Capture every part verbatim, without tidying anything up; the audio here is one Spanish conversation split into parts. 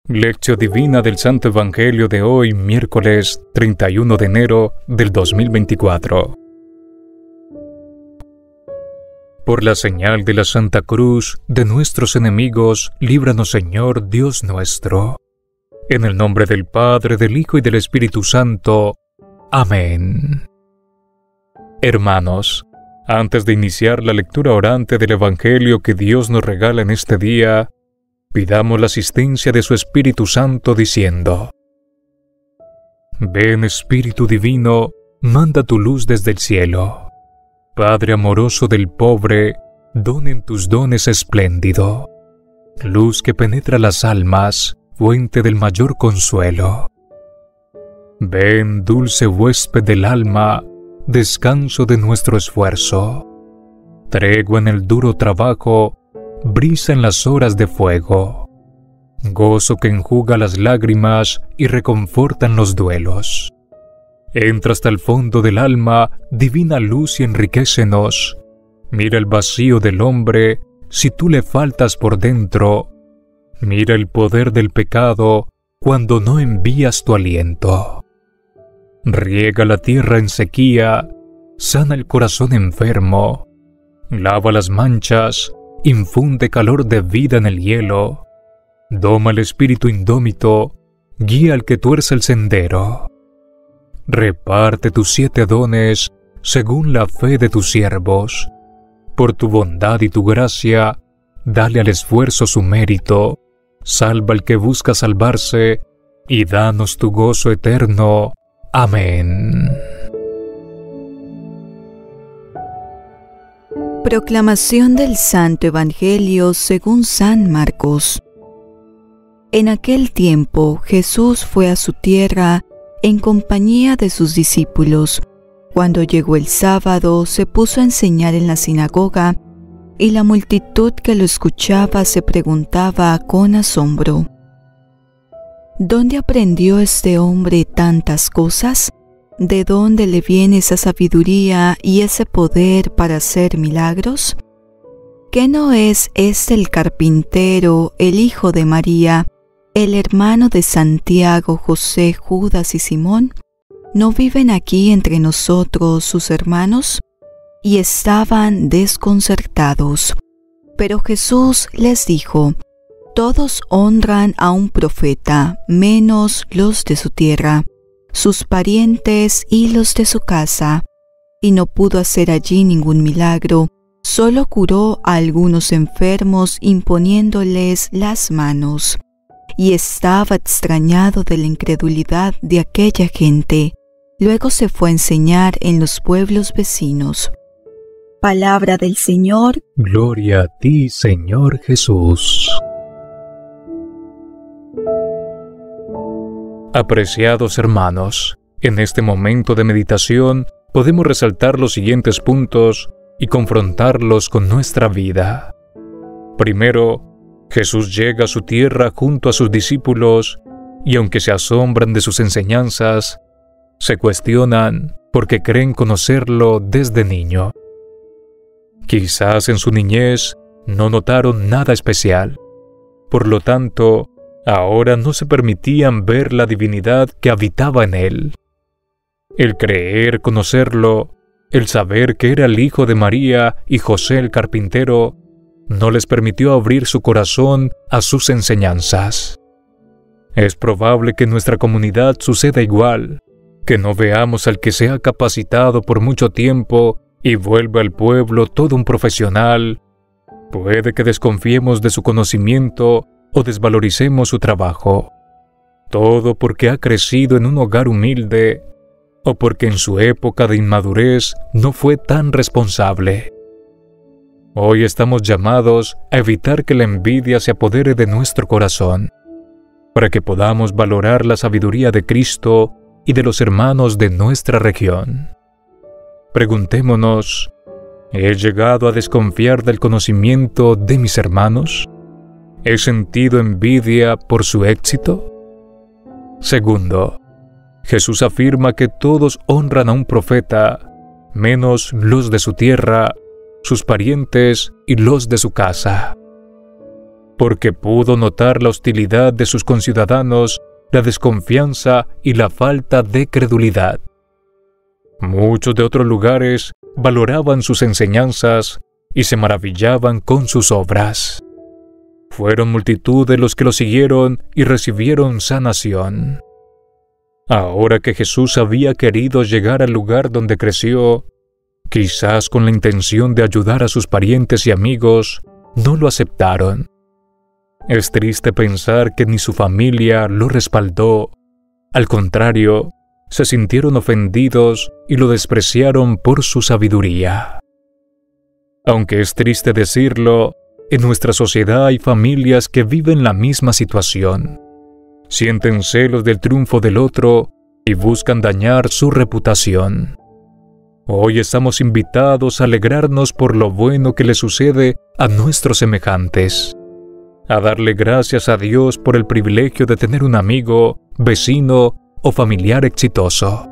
Lección Divina del Santo Evangelio de hoy, miércoles treinta y uno de enero del dos mil veinticuatro. Por la señal de la Santa Cruz de nuestros enemigos, líbranos, Señor Dios nuestro. En el nombre del Padre, del Hijo y del Espíritu Santo. Amén. Hermanos, antes de iniciar la lectura orante del Evangelio que Dios nos regala en este día, pidamos la asistencia de su Espíritu Santo diciendo: Ven, Espíritu Divino, manda tu luz desde el cielo. Padre amoroso del pobre, don en tus dones espléndido. Luz que penetra las almas, fuente del mayor consuelo. Ven, dulce huésped del alma, descanso de nuestro esfuerzo. Tregua en el duro trabajo, brisa en las horas de fuego. Gozo que enjuga las lágrimas y reconforta en los duelos. Entra hasta el fondo del alma, divina luz, y enriquécenos. Mira el vacío del hombre, si tú le faltas por dentro. Mira el poder del pecado, cuando no envías tu aliento. Riega la tierra en sequía, sana el corazón enfermo. Lava las manchas, infunde calor de vida en el hielo. Doma el espíritu indómito, guía al que tuerce el sendero. Reparte tus siete dones según la fe de tus siervos. Por tu bondad y tu gracia, dale al esfuerzo su mérito. Salva al que busca salvarse, y danos tu gozo eterno. Amén. Proclamación del Santo Evangelio según San Marcos. En aquel tiempo Jesús fue a su tierra en compañía de sus discípulos. Cuando llegó el sábado, se puso a enseñar en la sinagoga, y la multitud que lo escuchaba se preguntaba con asombro: ¿dónde aprendió este hombre tantas cosas? ¿De dónde le viene esa sabiduría y ese poder para hacer milagros? ¿Qué no es este el carpintero, el hijo de María, el hermano de Santiago, José, Judas y Simón? ¿No viven aquí entre nosotros sus hermanos? Y estaban desconcertados. Pero Jesús les dijo: todos honran a un profeta, menos los de su tierra, sus parientes y los de su casa. Y no pudo hacer allí ningún milagro, solo curó a algunos enfermos imponiéndoles las manos. Y estaba extrañado de la incredulidad de aquella gente. Luego se fue a enseñar en los pueblos vecinos. Palabra del Señor. Gloria a ti, Señor Jesús. Apreciados hermanos, en este momento de meditación podemos resaltar los siguientes puntos y confrontarlos con nuestra vida. Primero, Jesús llega a su tierra junto a sus discípulos, y aunque se asombran de sus enseñanzas, se cuestionan porque creen conocerlo desde niño. Quizás en su niñez no notaron nada especial. Por lo tanto, ahora no se permitían ver la divinidad que habitaba en él. El creer conocerlo, el saber que era el hijo de María y José el carpintero, no les permitió abrir su corazón a sus enseñanzas. Es probable que en nuestra comunidad suceda igual, que no veamos al que se ha capacitado por mucho tiempo y vuelve al pueblo todo un profesional. Puede que desconfiemos de su conocimiento o desvaloricemos su trabajo. Todo porque ha crecido en un hogar humilde o porque en su época de inmadurez no fue tan responsable. Hoy estamos llamados a evitar que la envidia se apodere de nuestro corazón, para que podamos valorar la sabiduría de Cristo y de los hermanos de nuestra región. Preguntémonos: ¿he llegado a desconfiar del conocimiento de mis hermanos? ¿He sentido envidia por su éxito? Segundo, Jesús afirma que todos honran a un profeta, menos los de su tierra, sus parientes y los de su casa. porque pudo notar la hostilidad de sus conciudadanos, la desconfianza y la falta de credulidad. Muchos de otros lugares valoraban sus enseñanzas y se maravillaban con sus obras. Fueron multitud de los que lo siguieron y recibieron sanación. Ahora que Jesús había querido llegar al lugar donde creció, quizás con la intención de ayudar a sus parientes y amigos, no lo aceptaron. Es triste pensar que ni su familia lo respaldó. Al contrario, se sintieron ofendidos y lo despreciaron por su sabiduría. Aunque es triste decirlo, en nuestra sociedad hay familias que viven la misma situación. Sienten celos del triunfo del otro y buscan dañar su reputación. Hoy estamos invitados a alegrarnos por lo bueno que le sucede a nuestros semejantes, a darle gracias a Dios por el privilegio de tener un amigo, vecino o familiar exitoso.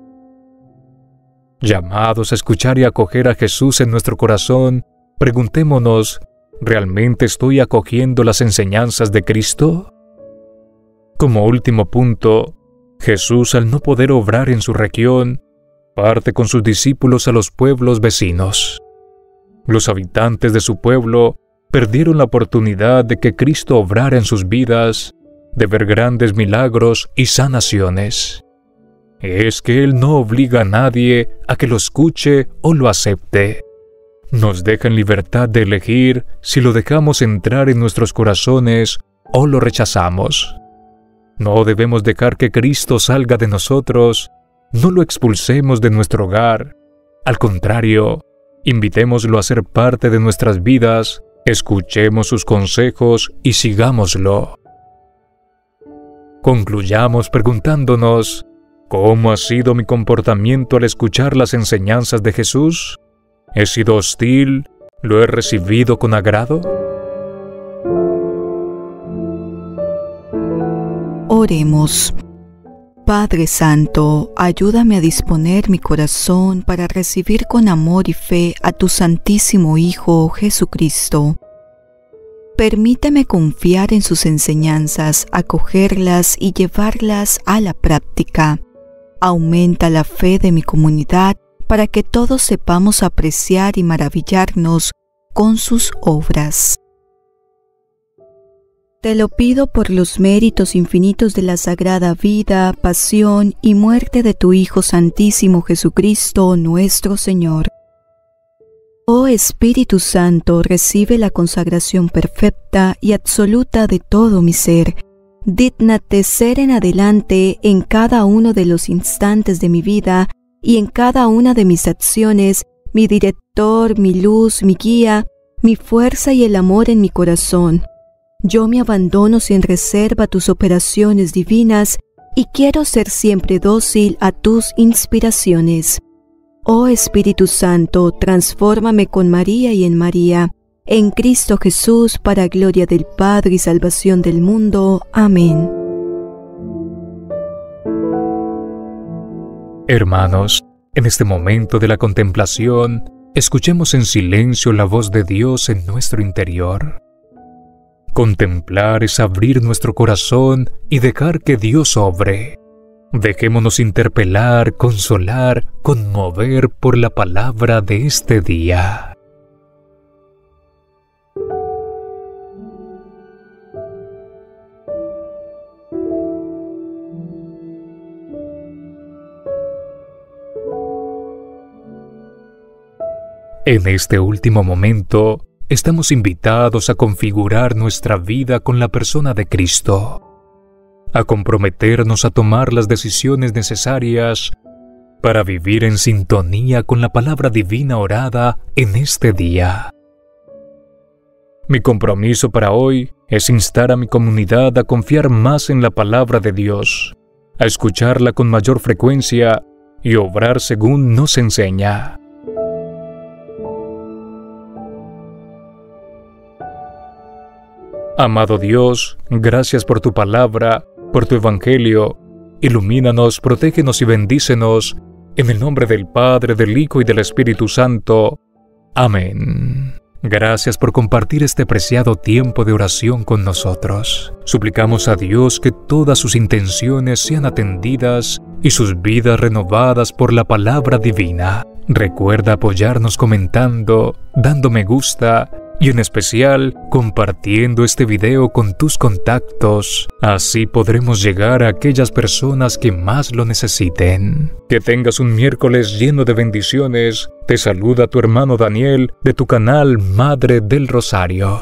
Llamados a escuchar y acoger a Jesús en nuestro corazón, preguntémonos, ¿realmente estoy acogiendo las enseñanzas de Cristo? Como último punto, Jesús, al no poder obrar en su región, parte con sus discípulos a los pueblos vecinos. Los habitantes de su pueblo perdieron la oportunidad de que Cristo obrara en sus vidas, de ver grandes milagros y sanaciones. Es que Él no obliga a nadie a que lo escuche o lo acepte. Nos deja en libertad de elegir si lo dejamos entrar en nuestros corazones o lo rechazamos. No debemos dejar que Cristo salga de nosotros, no lo expulsemos de nuestro hogar. Al contrario, invitémoslo a ser parte de nuestras vidas, escuchemos sus consejos y sigámoslo. Concluyamos preguntándonos, ¿cómo ha sido mi comportamiento al escuchar las enseñanzas de Jesús? ¿He sido hostil? ¿Lo he recibido con agrado? Oremos. Padre Santo, ayúdame a disponer mi corazón para recibir con amor y fe a tu Santísimo Hijo Jesucristo. Permíteme confiar en sus enseñanzas, acogerlas y llevarlas a la práctica. Aumenta la fe de mi comunidad para que todos sepamos apreciar y maravillarnos con sus obras. Te lo pido por los méritos infinitos de la sagrada vida, pasión y muerte de tu Hijo Santísimo Jesucristo, nuestro Señor. Oh Espíritu Santo, recibe la consagración perfecta y absoluta de todo mi ser. Dígnate ser en adelante en cada uno de los instantes de mi vida y en cada una de mis acciones, mi director, mi luz, mi guía, mi fuerza y el amor en mi corazón. Yo me abandono sin reserva a tus operaciones divinas y quiero ser siempre dócil a tus inspiraciones. Oh Espíritu Santo, transfórmame con María y en María, en Cristo Jesús, para gloria del Padre y salvación del mundo. Amén. Hermanos, en este momento de la contemplación, escuchemos en silencio la voz de Dios en nuestro interior. Contemplar es abrir nuestro corazón y dejar que Dios obre. Dejémonos interpelar, consolar, conmover por la palabra de este día. En este último momento, estamos invitados a configurar nuestra vida con la persona de Cristo, a comprometernos a tomar las decisiones necesarias para vivir en sintonía con la palabra divina orada en este día. Mi compromiso para hoy es instar a mi comunidad a confiar más en la palabra de Dios, a escucharla con mayor frecuencia y obrar según nos enseña. Amado Dios, gracias por tu palabra, por tu evangelio. Ilumínanos, protégenos y bendícenos, en el nombre del Padre, del Hijo y del Espíritu Santo. Amén. Gracias por compartir este preciado tiempo de oración con nosotros. Suplicamos a Dios que todas sus intenciones sean atendidas y sus vidas renovadas por la palabra divina. Recuerda apoyarnos comentando, dando me gusta y en especial compartiendo este video con tus contactos. Así podremos llegar a aquellas personas que más lo necesiten. Que tengas un miércoles lleno de bendiciones. Te saluda tu hermano Daniel de tu canal Madre del Rosario.